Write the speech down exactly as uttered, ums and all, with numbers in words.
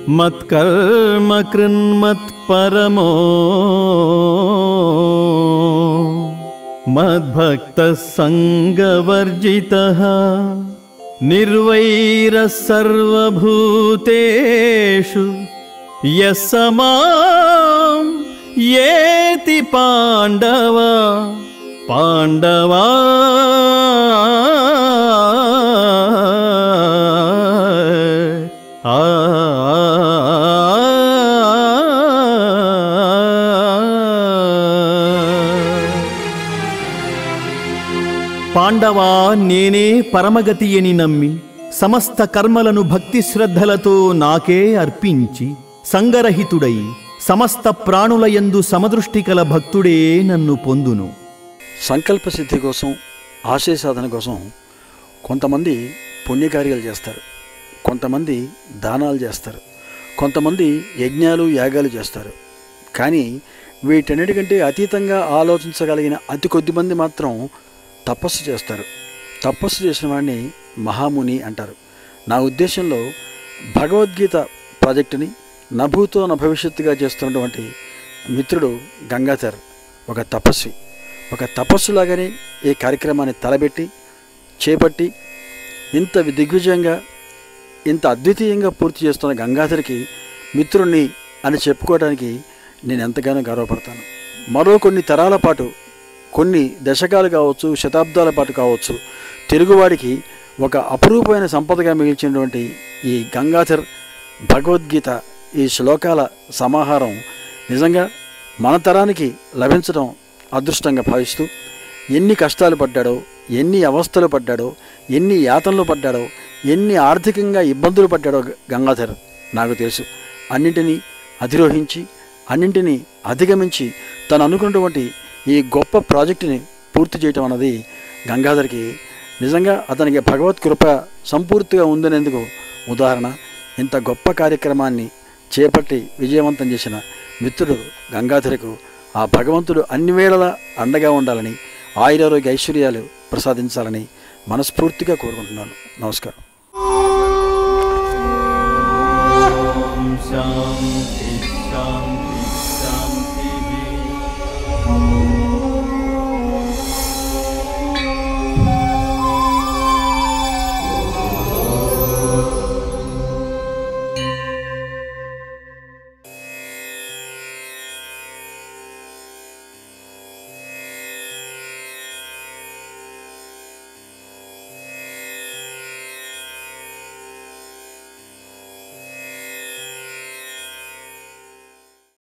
मत्कर्म कृन्मत्परमो मद्भक्तः संगवर्जितः निर्वैरः सर्वभूतेषु यः स मां येति पाण्डव पाण्डवा आ పాండవా నేనే పరమగతి అని నమ్మి సమస్త కర్మలను భక్తి శ్రద్ధలతో నాకే అర్పించి సంగరహితుడై సమస్త ప్రాణులయందు సమదృష్టి కల భక్తుడే నన్ను పొందును. సంకల్ప సిద్ధి కోసం ఆశయ సాధన కోసం కొంతమంది పుణ్యకార్యాలు చేస్తారు, కొంతమంది దానాలు చేస్తారు, కొంతమంది యజ్ఞాలు యాగాలు చేస్తారు. కానీ వీటన్నిటికంటే అతీతంగా ఆలోచించగలిగిన అతి కొద్ది మంది మాత్రం తపస్సు చేస్తారు. తపస్సు చేసిన వాడిని మహాముని అంటారు. నా ఉద్దేశంలో భగవద్గీత ప్రాజెక్టుని నభూతో న భవిష్యత్తుగా చేస్తున్నటువంటి మిత్రుడు గంగాధర్ ఒక తపస్వి. ఒక తపస్సులాగానే ఈ కార్యక్రమాన్ని తలబెట్టి చేపట్టి ఇంత దిగ్విజయంగా ఇంత అద్వితీయంగా పూర్తి చేస్తున్న గంగాధర్కి మిత్రుణ్ణి అని చెప్పుకోవడానికి నేను ఎంతగానో గర్వపడతాను. మరో కొన్ని తరాల పాటు, కొన్ని దశకాలు కావచ్చు, శతాబ్దాల పాటు కావచ్చు, తెలుగువాడికి ఒక అపురూపమైన సంపదగా మిగిల్చినటువంటి ఈ గంగాధర్ భగవద్గీత ఈ శ్లోకాల సమాహారం నిజంగా మన తరానికి లభించడం అదృష్టంగా భావిస్తూ, ఎన్ని కష్టాలు పడ్డాడో, ఎన్ని అవస్థలు పడ్డాడో, ఎన్ని యాతనలు పడ్డాడో, ఎన్ని ఆర్థికంగా ఇబ్బందులు పడ్డాడో గంగాధర్ నాకు తెలుసు. అన్నింటినీ అధిరోహించి అన్నింటినీ అధిగమించి తను అనుకున్నటువంటి ఈ గొప్ప ప్రాజెక్టుని పూర్తి చేయటం అన్నది గంగాధర్కి నిజంగా అతనికి భగవత్ కృప సంపూర్తిగా ఉందనేందుకు ఉదాహరణ. ఇంత గొప్ప కార్యక్రమాన్ని చేపట్టి విజయవంతం చేసిన మిత్రుడు గంగాధర్కు ఆ భగవంతుడు అన్ని వేళలా అండగా ఉండాలని, ఆయురారోగ్య ఐశ్వర్యాలు ప్రసాదించాలని మనస్ఫూర్తిగా కోరుకుంటున్నాను. నమస్కారం. శాంతి శాంతి.